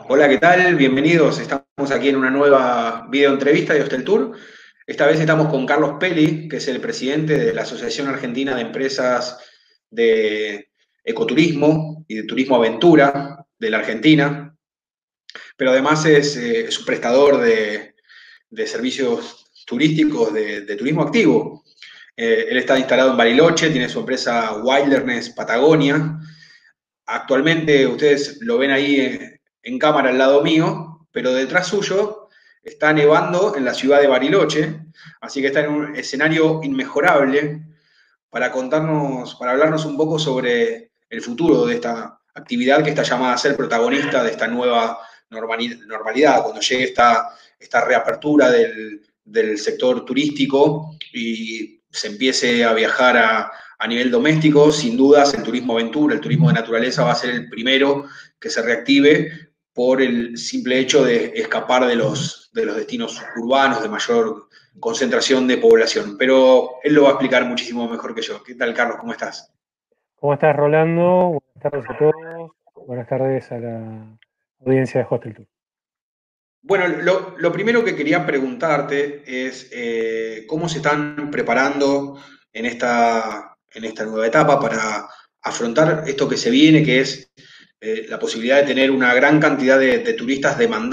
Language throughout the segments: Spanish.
Hola, ¿qué tal? Bienvenidos. Estamos aquí en una nueva video entrevista de Hostel Tour. Esta vez estamos con Carlos Peli, que es el presidente de la Asociación Argentina de Empresas de Ecoturismo y de Turismo Aventura de la Argentina, pero además es un prestador de servicios turísticos de turismo activo. Él está instalado en Bariloche, tiene su empresa Wilderness Patagonia. Actualmente ustedes lo ven ahí en cámara al lado mío, pero detrás suyo está nevando en la ciudad de Bariloche, así que está en un escenario inmejorable para contarnos, para hablarnos un poco sobre el futuro de esta actividad que está llamada a ser protagonista de esta nueva normalidad, cuando llegue esta reapertura del sector turístico y se empiece a viajar a nivel doméstico. Sin dudas, el turismo aventura, el turismo de naturaleza va a ser el primero que se reactive por el simple hecho de escapar de los destinos urbanos de mayor concentración de población. Pero él lo va a explicar muchísimo mejor que yo. ¿Qué tal, Carlos? ¿Cómo estás? ¿Cómo estás, Rolando? Buenas tardes a todos. Buenas tardes a la audiencia de Hostel Tour. Bueno, lo primero que quería preguntarte es cómo se están preparando en esta nueva etapa para afrontar esto que se viene, que es la posibilidad de tener una gran cantidad de turistas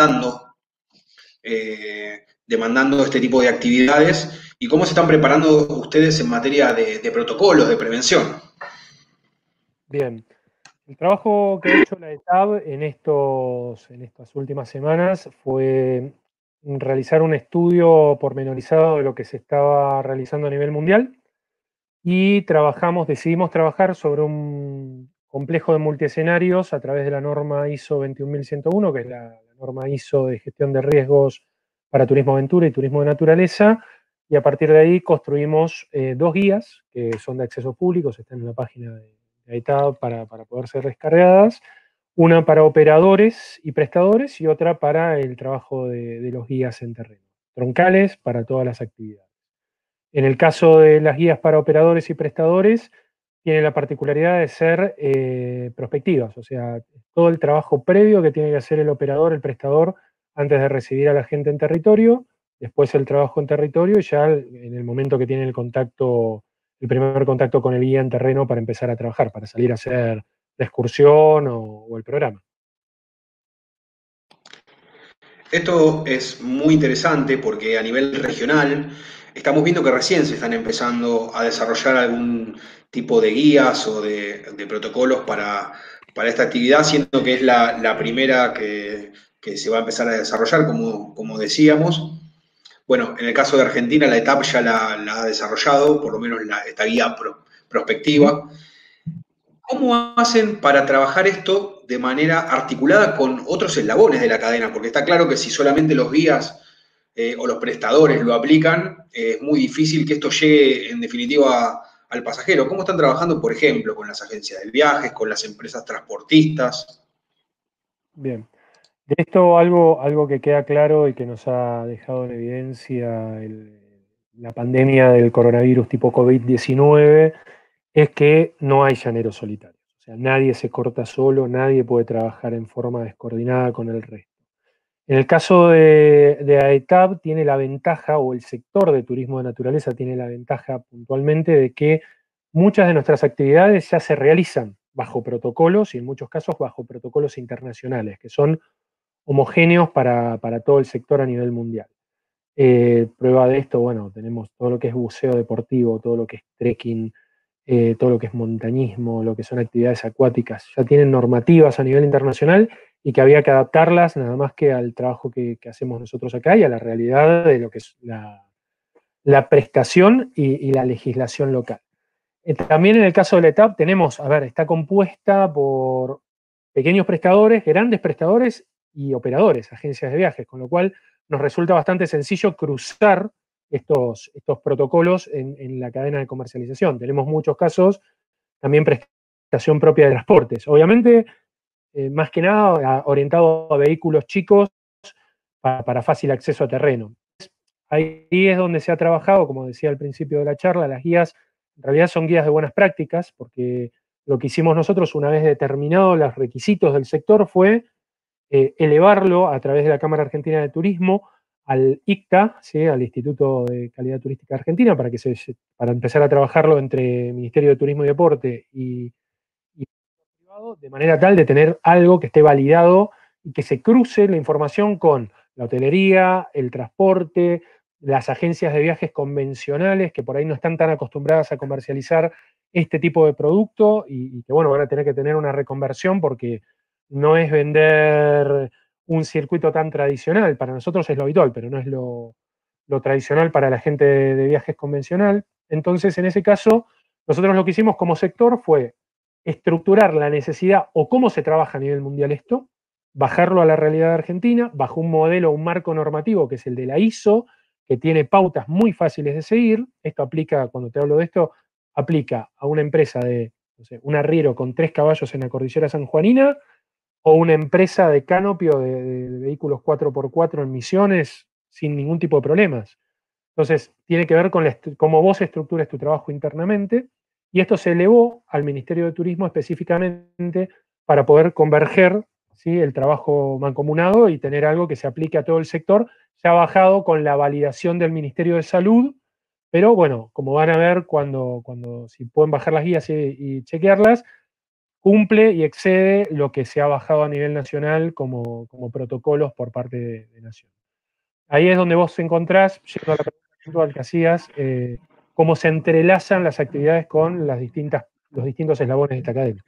demandando este tipo de actividades, y cómo se están preparando ustedes en materia de protocolos, de prevención. Bien, el trabajo que ha hecho la ETAB en estas últimas semanas fue realizar un estudio pormenorizado de lo que se estaba realizando a nivel mundial y decidimos trabajar sobre un complejo de multiescenarios a través de la norma ISO 21101, que es la norma ISO de gestión de riesgos para turismo aventura y turismo de naturaleza, y a partir de ahí construimos dos guías que son de acceso público, están en la página de AITAB para poder ser descargadas, una para operadores y prestadores y otra para el trabajo de los guías en terreno, troncales para todas las actividades. En el caso de las guías para operadores y prestadores, tienen la particularidad de ser prospectivas, o sea, todo el trabajo previo que tiene que hacer el operador, el prestador, antes de recibir a la gente en territorio, después el trabajo en territorio y ya en el momento que tiene el primer contacto con el guía en terreno para empezar a trabajar, para salir a hacer la excursión o el programa. Esto es muy interesante porque a nivel regional estamos viendo que recién se están empezando a desarrollar algún tipo de guías o de protocolos para esta actividad, siendo que es la primera que se va a empezar a desarrollar, como decíamos. Bueno, en el caso de Argentina, la etapa ya la ha desarrollado, por lo menos esta guía Ujú. prospectiva. ¿Cómo hacen para trabajar esto de manera articulada con otros eslabones de la cadena? Porque está claro que si solamente los guías o los prestadores lo aplican, es muy difícil que esto llegue en definitiva al pasajero. ¿Cómo están trabajando, por ejemplo, con las agencias de viajes, con las empresas transportistas? Bien. De esto algo que queda claro y que nos ha dejado en evidencia la pandemia del coronavirus tipo COVID-19 es que no hay llaneros solitarios. O sea, nadie se corta solo, nadie puede trabajar en forma descoordinada con el resto. En el caso de AETAB tiene la ventaja, o el sector de turismo de naturaleza tiene la ventaja puntualmente de que muchas de nuestras actividades ya se realizan bajo protocolos y en muchos casos bajo protocolos internacionales, que son homogéneos para todo el sector a nivel mundial. Prueba de esto, bueno, tenemos todo lo que es buceo deportivo, todo lo que es trekking, todo lo que es montañismo, lo que son actividades acuáticas, ya tienen normativas a nivel internacional y que había que adaptarlas nada más que al trabajo que hacemos nosotros acá y a la realidad de lo que es la prestación y la legislación local. También en el caso de la ETAP tenemos, a ver, está compuesta por pequeños prestadores, grandes prestadores y operadores, agencias de viajes, con lo cual nos resulta bastante sencillo cruzar estos protocolos en la cadena de comercialización. Tenemos muchos casos, también prestación propia de transportes. Obviamente, más que nada orientado a vehículos chicos para fácil acceso a terreno. Ahí es donde se ha trabajado, como decía al principio de la charla, las guías en realidad son guías de buenas prácticas, porque lo que hicimos nosotros una vez determinados los requisitos del sector fue elevarlo a través de la Cámara Argentina de Turismo al ICTA, ¿sí? Al Instituto de Calidad Turística Argentina, para empezar a trabajarlo entre Ministerio de Turismo y Deporte y privado, de manera tal de tener algo que esté validado y que se cruce la información con la hotelería, el transporte, las agencias de viajes convencionales que por ahí no están tan acostumbradas a comercializar este tipo de producto y que, bueno, van a tener que tener una reconversión porque no es vender un circuito tan tradicional. Para nosotros es lo habitual, pero no es lo tradicional para la gente de viajes convencional. Entonces, en ese caso, nosotros lo que hicimos como sector fue estructurar la necesidad o cómo se trabaja a nivel mundial esto, bajarlo a la realidad argentina, bajo un modelo, un marco normativo que es el de la ISO, que tiene pautas muy fáciles de seguir. Esto aplica, cuando te hablo de esto, aplica a una empresa de, no sé, un arriero con 3 caballos en la cordillera sanjuanina o una empresa de canopio de vehículos 4x4 en Misiones sin ningún tipo de problemas. Entonces, tiene que ver con cómo vos estructuras tu trabajo internamente, y esto se elevó al Ministerio de Turismo específicamente para poder converger, ¿sí?, el trabajo mancomunado y tener algo que se aplique a todo el sector, ya bajado con la validación del Ministerio de Salud, pero bueno, como van a ver si pueden bajar las guías y chequearlas, cumple y excede lo que se ha bajado a nivel nacional como protocolos por parte de Nación. Ahí es donde vos encontrás, yendo a la pregunta puntual que hacías, cómo se entrelazan las actividades con los distintos eslabones de esta cadena.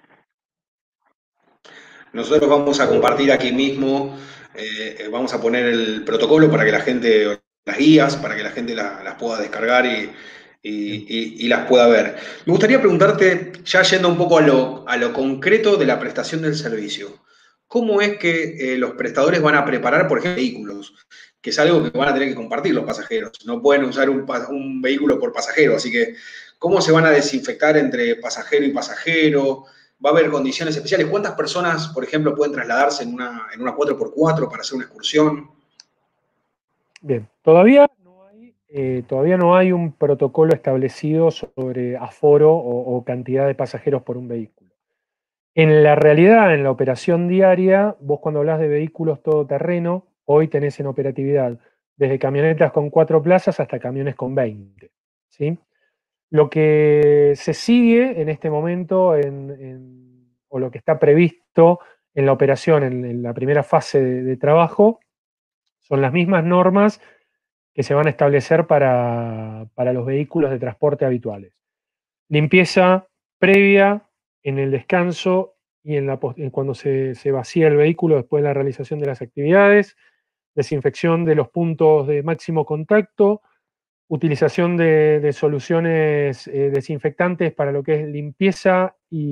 Nosotros vamos a compartir aquí mismo, vamos a poner el protocolo para que la gente, las guías, para que la gente las pueda descargar y las pueda ver. Me gustaría preguntarte, ya yendo un poco a lo concreto de la prestación del servicio, ¿cómo es que los prestadores van a preparar, por ejemplo, vehículos? Que es algo que van a tener que compartir los pasajeros. No pueden usar un vehículo por pasajero, así que ¿cómo se van a desinfectar entre pasajero y pasajero? ¿Va a haber condiciones especiales? ¿Cuántas personas, por ejemplo, pueden trasladarse en una 4x4 para hacer una excursión? Bien, todavía no hay un protocolo establecido sobre aforo o cantidad de pasajeros por un vehículo. En la realidad, en la operación diaria, vos cuando hablas de vehículos todoterreno, hoy tenés en operatividad desde camionetas con 4 plazas hasta camiones con 20, ¿sí? Lo que se sigue en este momento, o lo que está previsto en la operación, en la primera fase de trabajo, son las mismas normas que se van a establecer para los vehículos de transporte habituales. Limpieza previa, en el descanso y cuando se vacía el vehículo después de la realización de las actividades, desinfección de los puntos de máximo contacto, utilización de soluciones desinfectantes para lo que es limpieza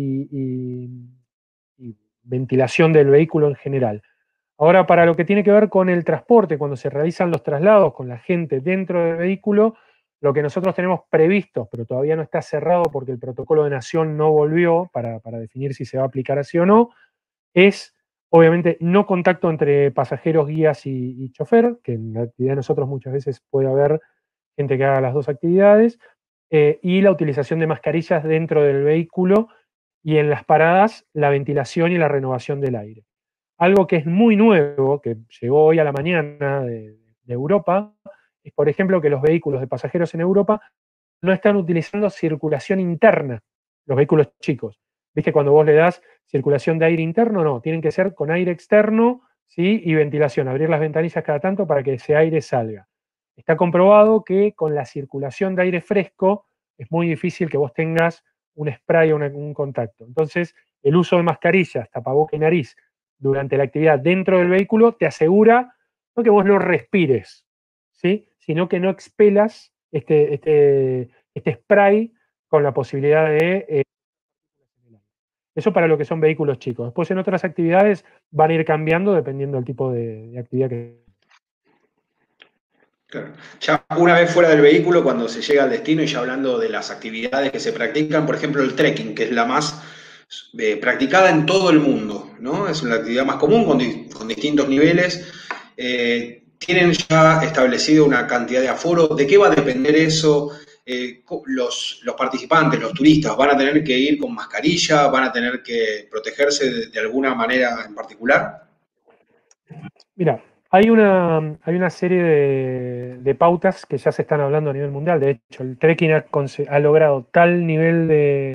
y ventilación del vehículo en general. Ahora, para lo que tiene que ver con el transporte, cuando se realizan los traslados con la gente dentro del vehículo, lo que nosotros tenemos previsto, pero todavía no está cerrado porque el protocolo de Nación no volvió para definir si se va a aplicar así o no, es obviamente no contacto entre pasajeros, guías y chofer, que en la actividad de nosotros muchas veces puede haber gente que haga las dos actividades, y la utilización de mascarillas dentro del vehículo y en las paradas la ventilación y la renovación del aire. Algo que es muy nuevo, que llegó hoy a la mañana de Europa, es por ejemplo que los vehículos de pasajeros en Europa no están utilizando circulación interna, los vehículos chicos. ¿Viste cuando vos le das circulación de aire interno? No, tienen que ser con aire externo, ¿sí? Y ventilación, abrir las ventanillas cada tanto para que ese aire salga. Está comprobado que con la circulación de aire fresco es muy difícil que vos tengas un spray o un contacto. Entonces, el uso de mascarillas, tapaboca y nariz durante la actividad dentro del vehículo te asegura no que vos lo respires, ¿sí?, sino que no expelas este spray con la posibilidad de... eso para lo que son vehículos chicos. Después en otras actividades van a ir cambiando dependiendo del tipo de actividad que... Claro. Ya una vez fuera del vehículo, cuando se llega al destino y ya hablando de las actividades que se practican, por ejemplo el trekking, que es la más practicada en todo el mundo, ¿no? Es una actividad más común con distintos niveles. ¿Tienen ya establecido una cantidad de aforo? ¿De qué va a depender eso? Los participantes, los turistas, ¿van a tener que ir con mascarilla? ¿Van a tener que protegerse de alguna manera en particular? Mira, hay una serie de pautas que ya se están hablando a nivel mundial. De hecho, el trekking ha logrado tal nivel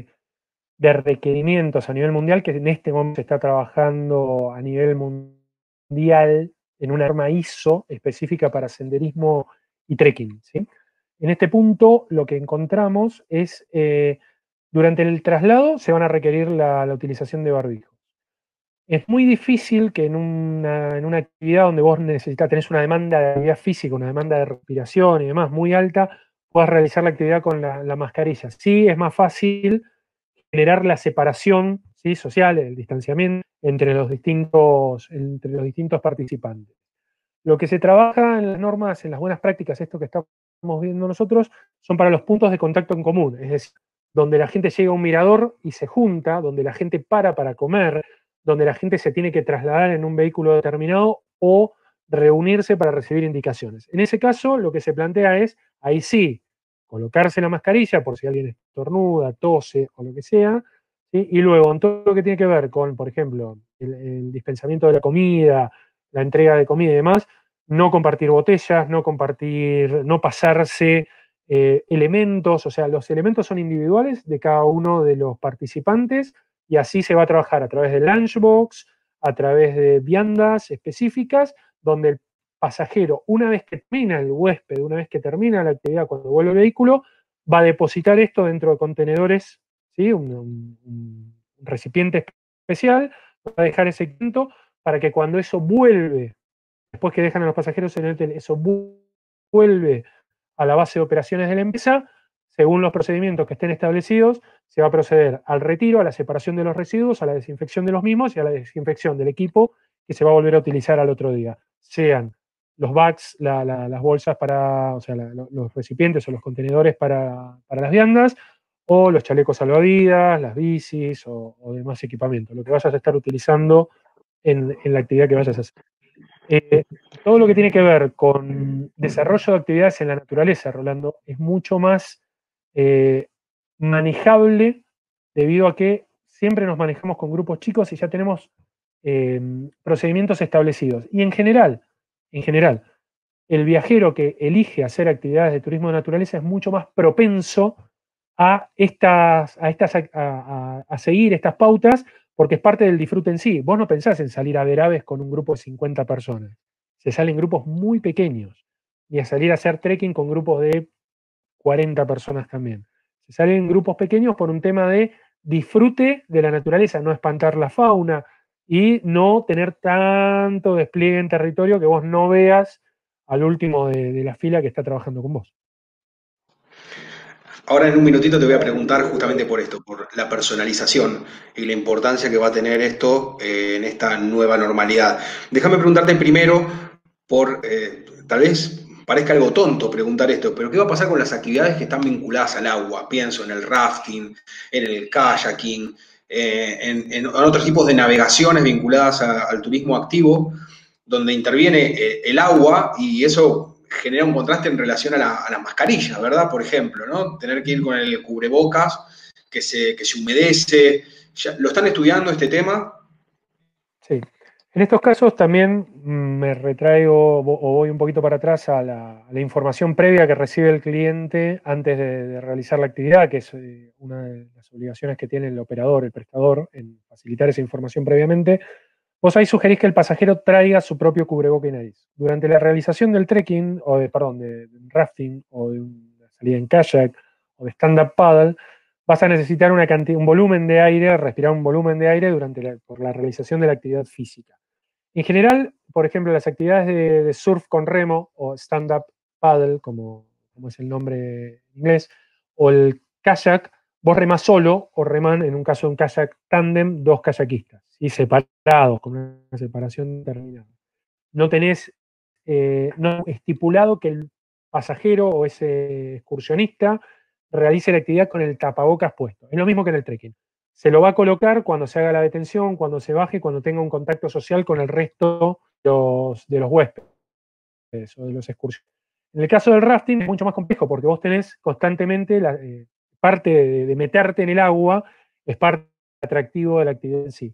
de requerimientos a nivel mundial que en este momento se está trabajando a nivel mundial en una norma ISO específica para senderismo y trekking, ¿sí? En este punto lo que encontramos es, durante el traslado se van a requerir la utilización de barbijo. Es muy difícil que en una actividad donde vos tenés una demanda de actividad física, una demanda de respiración y demás muy alta, puedas realizar la actividad con la mascarilla. Sí, es más fácil generar la separación, ¿sí?, social, el distanciamiento entre los distintos participantes. Lo que se trabaja en las normas, en las buenas prácticas, esto que estamos viendo nosotros, son para los puntos de contacto en común, es decir, donde la gente llega a un mirador y se junta, donde la gente para comer, donde la gente se tiene que trasladar en un vehículo determinado o reunirse para recibir indicaciones. En ese caso, lo que se plantea es, ahí sí, colocarse la mascarilla por si alguien estornuda, tose o lo que sea, ¿sí? Y luego, en todo lo que tiene que ver con, por ejemplo, el dispensamiento de la comida, la entrega de comida y demás, no compartir botellas, no compartir, no pasarse elementos, o sea, los elementos son individuales de cada uno de los participantes y así se va a trabajar a través de lunchbox, a través de viandas específicas, donde el pasajero, una vez que termina el huésped, una vez que termina la actividad cuando vuelve el vehículo, va a depositar esto dentro de contenedores, ¿sí? Un recipiente especial, va a dejar ese quinto para que cuando eso vuelve, después que dejan a los pasajeros en el hotel, eso vuelve a la base de operaciones de la empresa, según los procedimientos que estén establecidos, se va a proceder al retiro, a la separación de los residuos, a la desinfección de los mismos y a la desinfección del equipo que se va a volver a utilizar al otro día. Sean los bags, las bolsas para, o sea, los recipientes o los contenedores para las viandas, o los chalecos salvavidas, las bicis o demás equipamiento, lo que vayas a estar utilizando en la actividad que vayas a hacer. Eh, Todo lo que tiene que ver con desarrollo de actividades en la naturaleza, Rolando, es mucho más eh, manejable debido a que siempre nos manejamos con grupos chicos y ya tenemos procedimientos establecidos. Y en general, el viajero que elige hacer actividades de turismo de naturaleza es mucho más propenso a seguir estas pautas porque es parte del disfrute en sí. Vos no pensás en salir a ver aves con un grupo de 50 personas. Se salen grupos muy pequeños. Y a salir a hacer trekking con grupos de 40 personas también. Se salen grupos pequeños por un tema de disfrute de la naturaleza, no espantar la fauna y no tener tanto despliegue en territorio que vos no veas al último de la fila que está trabajando con vos. Ahora en un minutito te voy a preguntar justamente por esto, por la personalización y la importancia que va a tener esto en esta nueva normalidad. Déjame preguntarte primero tal vez parezca algo tonto preguntar esto, pero ¿qué va a pasar con las actividades que están vinculadas al agua? Pienso en el rafting, en el kayaking, en otros tipos de navegaciones vinculadas al turismo activo, donde interviene el agua y eso genera un contraste en relación a la mascarilla, ¿verdad? Por ejemplo, ¿no? Tener que ir con el cubrebocas que se humedece. ¿Lo están estudiando este tema? Sí. En estos casos también me retraigo o voy un poquito para atrás a la información previa que recibe el cliente antes de realizar la actividad, que es una de las obligaciones que tiene el operador, el prestador, en facilitar esa información previamente. Vos ahí sugerís que el pasajero traiga su propio cubreboca y nariz. Durante la realización del trekking, de un rafting, o de una salida en kayak, o de stand-up paddle, vas a necesitar un volumen de aire, respirar un volumen de aire por la realización de la actividad física. En general, por ejemplo, las actividades de surf con remo o stand-up paddle, como es el nombre en inglés, o el kayak, vos remás solo o reman, en un caso de un kayak tándem, dos kayakistas, y separados, con una separación determinada. No tenés no estipulado que el pasajero o ese excursionista realice la actividad con el tapabocas puesto. Es lo mismo que en el trekking. Se lo va a colocar cuando se haga la detención, cuando se baje, cuando tenga un contacto social con el resto de los huéspedes o de los excursionistas. En el caso del rafting es mucho más complejo porque vos tenés constantemente parte de meterte en el agua, es parte atractivo de la actividad en sí.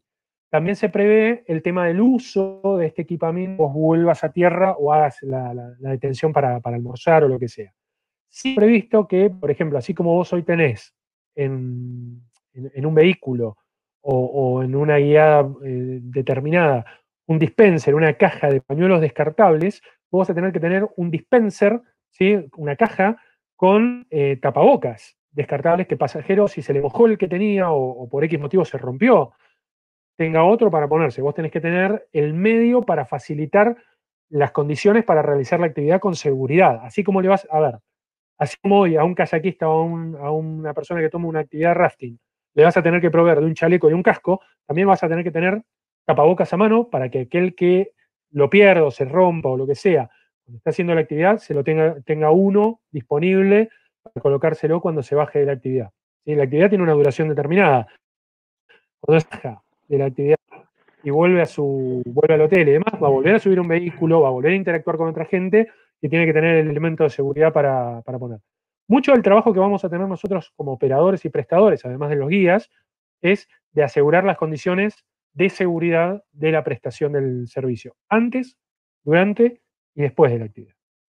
también se prevé el tema del uso de este equipamiento, vos vuelvas a tierra o hagas la detención para almorzar o lo que sea. Sí previsto que, por ejemplo, así como vos hoy tenés en un vehículo o en una guía determinada un dispenser, una caja de pañuelos descartables, vos vas a tener que tener un dispenser, ¿sí? Una caja con tapabocas descartables que pasajero, si se le mojó el que tenía o por X motivo se rompió, tenga otro para ponerse. Vos tenés que tener el medio para facilitar las condiciones para realizar la actividad con seguridad. Así como le vas a ver, así como hoy a un kayakista o a una persona que toma una actividad rafting, le vas a tener que proveer de un chaleco y un casco, también vas a tener que tener tapabocas a mano para que aquel que lo pierda o se rompa o lo que sea, cuando está haciendo la actividad, se lo tenga uno disponible para colocárselo cuando se baje de la actividad. ¿Sí? La actividad tiene una duración determinada. Cuando se baja de la actividad y vuelve al hotel y demás, va a volver a subir un vehículo, va a volver a interactuar con otra gente y tiene que tener el elemento de seguridad para poner. Mucho del trabajo que vamos a tener nosotros como operadores y prestadores, además de los guías, es de asegurar las condiciones de seguridad de la prestación del servicio, antes, durante y después de la actividad.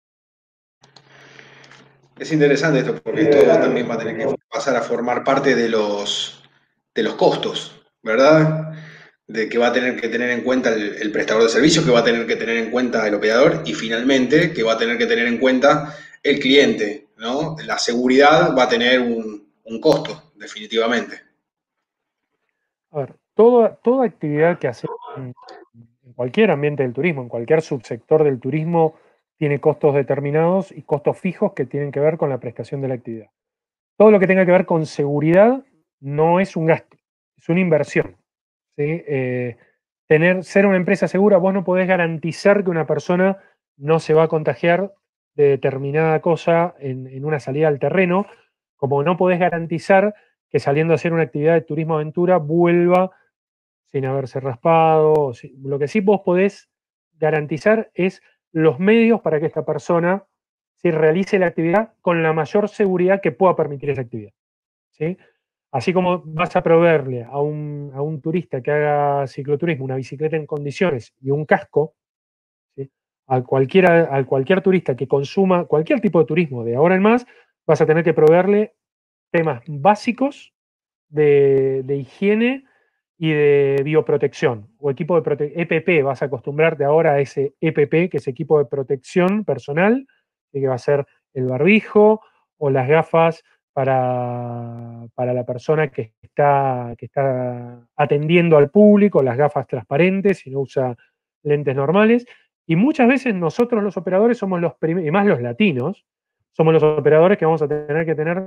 Es interesante esto porque esto también va a tener que pasar a formar parte de los costos, ¿verdad? De que va a tener que tener en cuenta el prestador de servicios, que va a tener que tener en cuenta el operador y finalmente que va a tener que tener en cuenta el cliente, ¿no? La seguridad va a tener un costo, definitivamente. A ver, toda actividad que hacemos en cualquier ambiente del turismo, en cualquier subsector del turismo, tiene costos determinados y costos fijos que tienen que ver con la prestación de la actividad. Todo lo que tenga que ver con seguridad no es un gasto, es una inversión. ¿Sí? Ser una empresa segura, vos no podés garantizar que una persona no se va a contagiar de determinada cosa en una salida al terreno, como no podés garantizar que saliendo a hacer una actividad de turismo aventura vuelva sin haberse raspado. Lo que sí vos podés garantizar es los medios para que esta persona realice la actividad con la mayor seguridad que pueda permitir esa actividad. ¿Sí? Así como vas a proveerle a un turista que haga cicloturismo una bicicleta en condiciones y un casco, ¿sí? A cualquier turista que consuma cualquier tipo de turismo de ahora en más, vas a tener que proveerle temas básicos de higiene y de bioprotección o equipo de EPP. Vas a acostumbrarte ahora a ese EPP, que es equipo de protección personal, que va a ser el barbijo o las gafas para la persona que está atendiendo al público, las gafas transparentes, si no usa lentes normales. Y muchas veces nosotros los operadores somos los primeros, y más los latinos, somos los operadores que vamos a tener que tener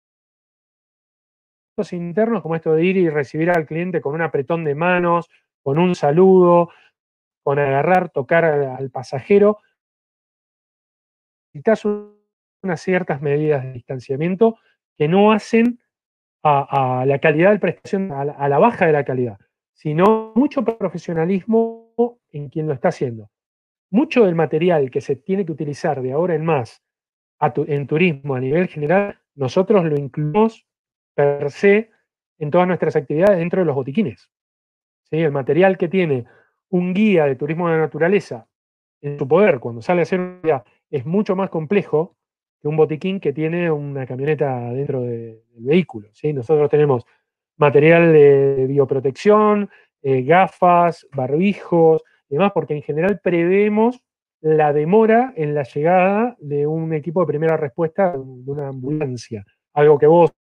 internos, como esto de ir y recibir al cliente con un apretón de manos, con un saludo, con agarrar, tocar al pasajero. Necesitas unas ciertas medidas de distanciamiento que no hacen a la calidad de prestación, a la baja de la calidad, sino mucho profesionalismo en quien lo está haciendo. Mucho del material que se tiene que utilizar de ahora en más en turismo a nivel general, nosotros lo incluimos per se en todas nuestras actividades dentro de los botiquines. ¿Sí? El material que tiene un guía de turismo de naturaleza en su poder cuando sale a hacer una actividad es mucho más complejo que un botiquín que tiene una camioneta dentro del vehículo. ¿Sí? Nosotros tenemos material de bioprotección, gafas, barbijos, demás, porque en general prevemos la demora en la llegada de un equipo de primera respuesta de una ambulancia. Algo que vos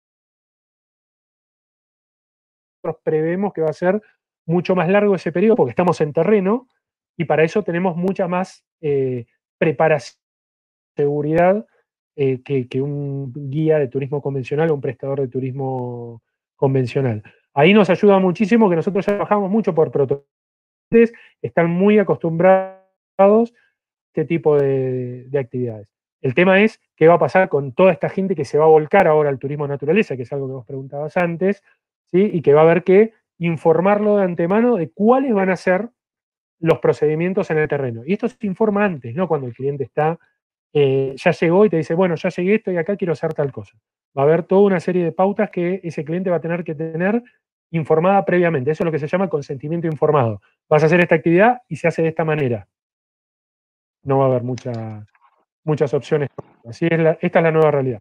prevemos que va a ser mucho más largo ese periodo porque estamos en terreno y para eso tenemos mucha más preparación, seguridad que un guía de turismo convencional o un prestador de turismo convencional. Ahí nos ayuda muchísimo que nosotros ya trabajamos mucho por protocolos, están muy acostumbrados a este tipo de actividades. El tema es qué va a pasar con toda esta gente que se va a volcar ahora al turismo de naturaleza, que es algo que vos preguntabas antes, ¿sí? Y que va a haber que informarlo de antemano de cuáles van a ser los procedimientos en el terreno. Y esto se informa antes, ¿no? Cuando el cliente ya llegó y te dice, bueno, ya llegué, estoy acá, quiero hacer tal cosa. Va a haber toda una serie de pautas que ese cliente va a tener que tener informada previamente. Eso es lo que se llama consentimiento informado. Vas a hacer esta actividad y se hace de esta manera. No va a haber muchas opciones. Esta es la nueva realidad.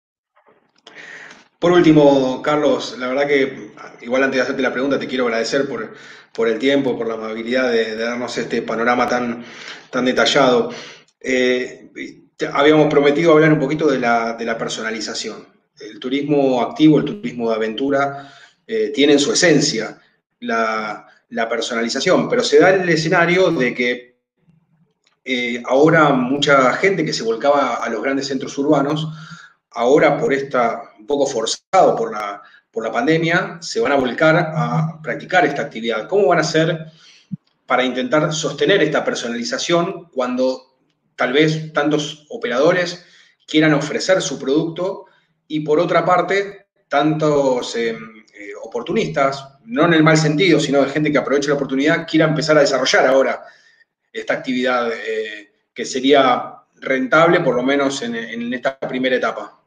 Por último, Carlos, la verdad que igual antes de hacerte la pregunta te quiero agradecer por el tiempo, por la amabilidad de darnos este panorama tan detallado. Habíamos prometido hablar un poquito de la personalización. El turismo activo, el turismo de aventura, tiene en su esencia la personalización, pero se da el escenario de que ahora mucha gente que se volcaba a los grandes centros urbanos, ahora un poco forzado por la pandemia, se van a volcar a practicar esta actividad. ¿Cómo van a hacer para intentar sostener esta personalización cuando tal vez tantos operadores quieran ofrecer su producto y por otra parte tantos oportunistas, no en el mal sentido, sino de gente que aprovecha la oportunidad, quiera empezar a desarrollar ahora esta actividad que sería rentable, por lo menos en esta primera etapa?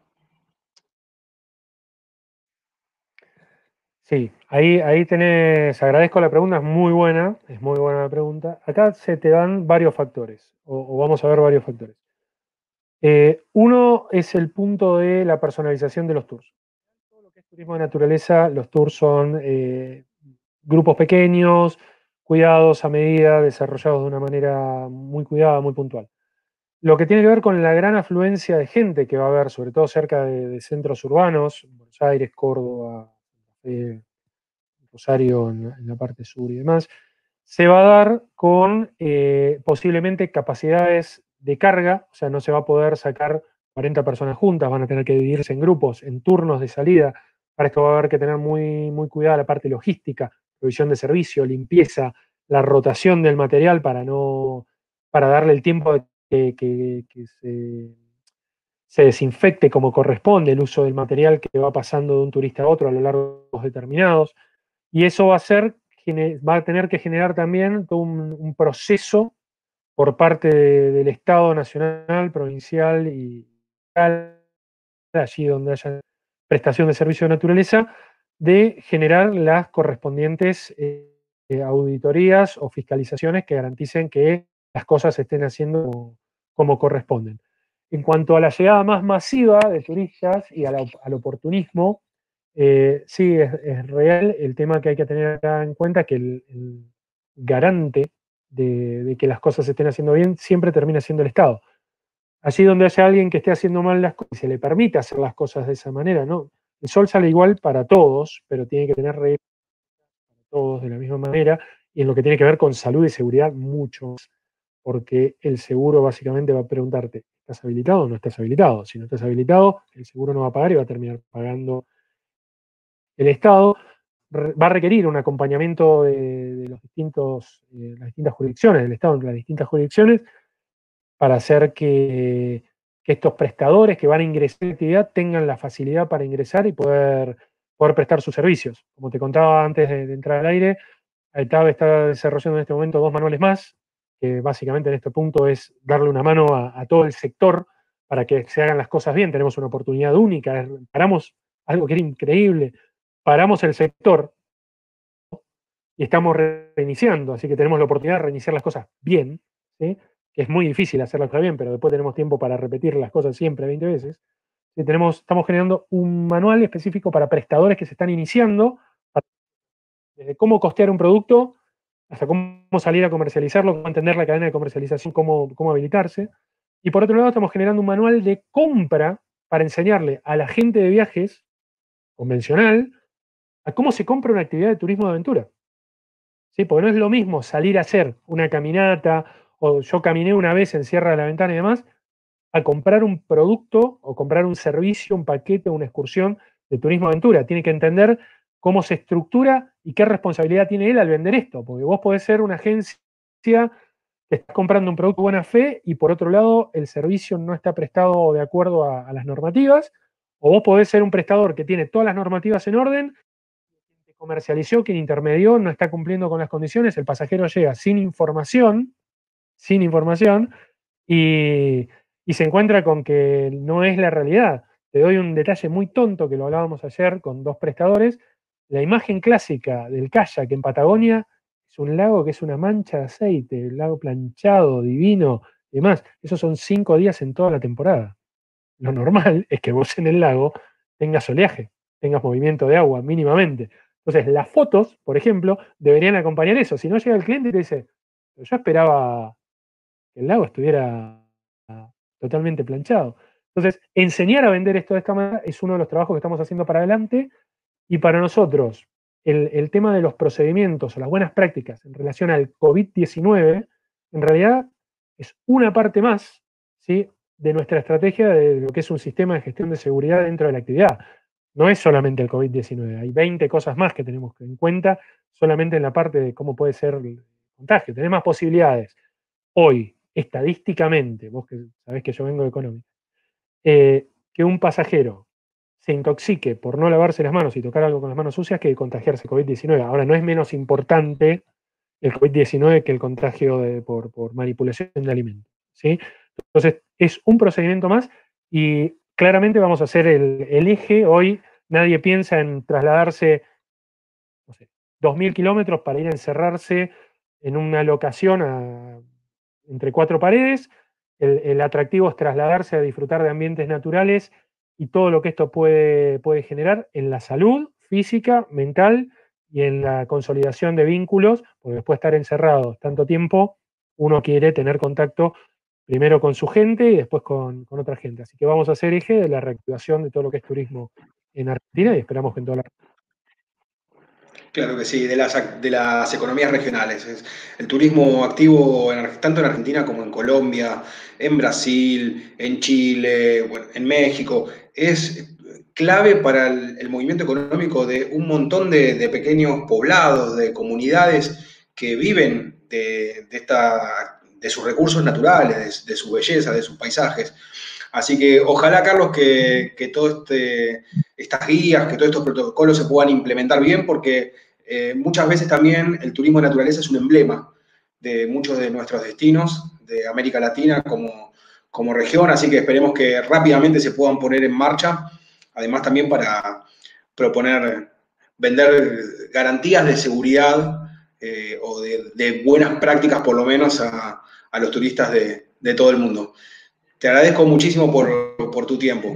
Sí, ahí tenés, agradezco la pregunta, es muy buena la pregunta. Acá se te dan varios factores, o vamos a ver varios factores. Uno es el punto de la personalización de los tours. Todo lo que es turismo de naturaleza, los tours son grupos pequeños, cuidados a medida, desarrollados de una manera muy cuidada, muy puntual. Lo que tiene que ver con la gran afluencia de gente que va a haber, sobre todo cerca de centros urbanos, Buenos Aires, Córdoba, Rosario en la parte sur y demás, se va a dar con posiblemente capacidades de carga, o sea, no se va a poder sacar 40 personas juntas, van a tener que dividirse en grupos, en turnos de salida. Para esto va a haber que tener muy cuidada la parte logística, provisión de servicio, limpieza, la rotación del material para darle el tiempo de que se desinfecte como corresponde el uso del material que va pasando de un turista a otro a lo largo de los determinados. Y eso va a tener que generar también todo un proceso por parte del Estado nacional, provincial y local, allí donde haya prestación de servicio de naturaleza, de generar las correspondientes auditorías o fiscalizaciones que garanticen que las cosas se estén haciendo como corresponden. En cuanto a la llegada más masiva de turistas y al oportunismo, sí, es real el tema que hay que tener acá en cuenta, que el garante de que las cosas se estén haciendo bien siempre termina siendo el Estado. Allí donde haya alguien que esté haciendo mal las cosas y se le permite hacer las cosas de esa manera, ¿no? El sol sale igual para todos, pero tiene que tener reglas para todos de la misma manera, y en lo que tiene que ver con salud y seguridad, mucho más, porque el seguro básicamente va a preguntarte, ¿estás habilitado o no estás habilitado? Si no estás habilitado, el seguro no va a pagar y va a terminar pagando el Estado. Va a requerir un acompañamiento de las distintas jurisdicciones, del Estado en las distintas jurisdicciones, para hacer que estos prestadores que van a ingresar a la actividad tengan la facilidad para ingresar y poder prestar sus servicios. Como te contaba antes de entrar al aire, AETAB está desarrollando en este momento 2 manuales más, que básicamente en este punto es darle una mano a todo el sector para que se hagan las cosas bien. Tenemos una oportunidad única, paramos algo que era increíble, paramos el sector y estamos reiniciando, así que tenemos la oportunidad de reiniciar las cosas bien, ¿sí? Que es muy difícil hacer las cosas bien, pero después tenemos tiempo para repetir las cosas siempre 20 veces. Y estamos generando un manual específico para prestadores que se están iniciando, desde cómo costear un producto hasta cómo salir a comercializarlo, cómo entender la cadena de comercialización, cómo habilitarse. Y por otro lado, estamos generando un manual de compra para enseñarle a la gente de viajes convencional a cómo se compra una actividad de turismo de aventura. ¿Sí? Porque no es lo mismo salir a hacer una caminata, o yo caminé una vez en Sierra de la Ventana y demás, a comprar un producto o comprar un servicio, un paquete, una excursión de turismo aventura. Tiene que entender cómo se estructura y qué responsabilidad tiene él al vender esto, porque vos podés ser una agencia que estás comprando un producto de buena fe y por otro lado el servicio no está prestado de acuerdo a las normativas, o vos podés ser un prestador que tiene todas las normativas en orden, quien comercializó, quien intermedió, no está cumpliendo con las condiciones, el pasajero llega sin información y, y se encuentra con que no es la realidad. Te doy un detalle muy tonto que lo hablábamos ayer con 2 prestadores. la imagen clásica del kayak en Patagonia es un lago que es una mancha de aceite, el lago planchado, divino, y demás. Esos son 5 días en toda la temporada. Lo normal es que vos en el lago tengas oleaje, tengas movimiento de agua mínimamente. Entonces, las fotos, por ejemplo, deberían acompañar eso. Si no llega el cliente y te dice, yo esperaba que el lago estuviera totalmente planchado. Entonces, enseñar a vender esto de esta manera es uno de los trabajos que estamos haciendo para adelante. Y para nosotros, el tema de los procedimientos o las buenas prácticas en relación al COVID-19, en realidad es una parte más, ¿sí?, de nuestra estrategia de lo que es un sistema de gestión de seguridad dentro de la actividad. No es solamente el COVID-19, hay 20 cosas más que tenemos en cuenta solamente en la parte de cómo puede ser el contagio. Tenés más posibilidades hoy, estadísticamente, vos que sabés que yo vengo de económica, que un pasajero se intoxique por no lavarse las manos y tocar algo con las manos sucias que contagiarse COVID-19. Ahora, no es menos importante el COVID-19 que el contagio por manipulación de alimentos, ¿sí? Entonces, es un procedimiento más y claramente vamos a hacer el eje. Hoy nadie piensa en trasladarse, no sé, 2.000 kilómetros para ir a encerrarse en una locación entre 4 paredes. El atractivo es trasladarse a disfrutar de ambientes naturales y todo lo que esto puede generar en la salud física, mental y en la consolidación de vínculos, porque después de estar encerrados tanto tiempo, uno quiere tener contacto primero con su gente y después con otra gente. Así que vamos a hacer eje de la reactivación de todo lo que es turismo en Argentina y esperamos que en toda la... Claro que sí, de las economías regionales. El turismo activo tanto en Argentina como en Colombia, en Brasil, en Chile, bueno, en México, es clave para el movimiento económico de un montón de pequeños poblados, de comunidades que viven de sus recursos naturales, de su belleza, de sus paisajes. Así que ojalá, Carlos, que todo estas guías, que todos estos protocolos se puedan implementar bien, porque muchas veces también el turismo de naturaleza es un emblema de muchos de nuestros destinos de América Latina como región, así que esperemos que rápidamente se puedan poner en marcha, además también para proponer, vender garantías de seguridad o de buenas prácticas por lo menos a los turistas de todo el mundo. Te agradezco muchísimo por tu tiempo.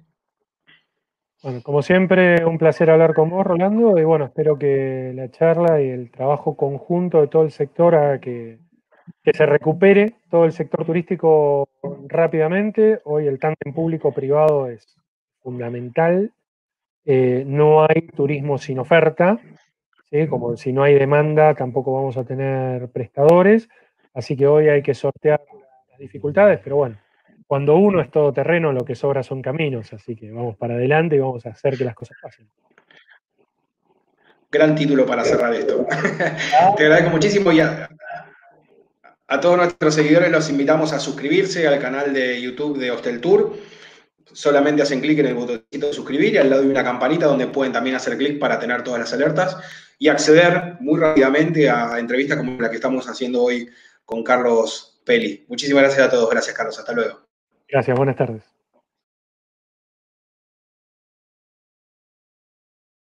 Bueno, como siempre, un placer hablar con vos, Rolando, y bueno, espero que la charla y el trabajo conjunto de todo el sector haga que se recupere todo el sector turístico rápidamente. Hoy el tándem público-privado es fundamental. No hay turismo sin oferta, ¿sí? Como si no hay demanda, tampoco vamos a tener prestadores. Así que hoy hay que sortear las dificultades, pero bueno, cuando uno es todoterreno, lo que sobra son caminos. Así que vamos para adelante y vamos a hacer que las cosas pasen. Gran título para cerrar esto. Te agradezco muchísimo y a todos nuestros seguidores los invitamos a suscribirse al canal de YouTube de Hostel Tour. Solamente hacen clic en el botoncito de suscribir y al lado hay una campanita donde pueden también hacer clic para tener todas las alertas y acceder muy rápidamente a entrevistas como la que estamos haciendo hoy con Carlos Peli. Muchísimas gracias a todos. Gracias, Carlos. Hasta luego. Gracias, buenas tardes.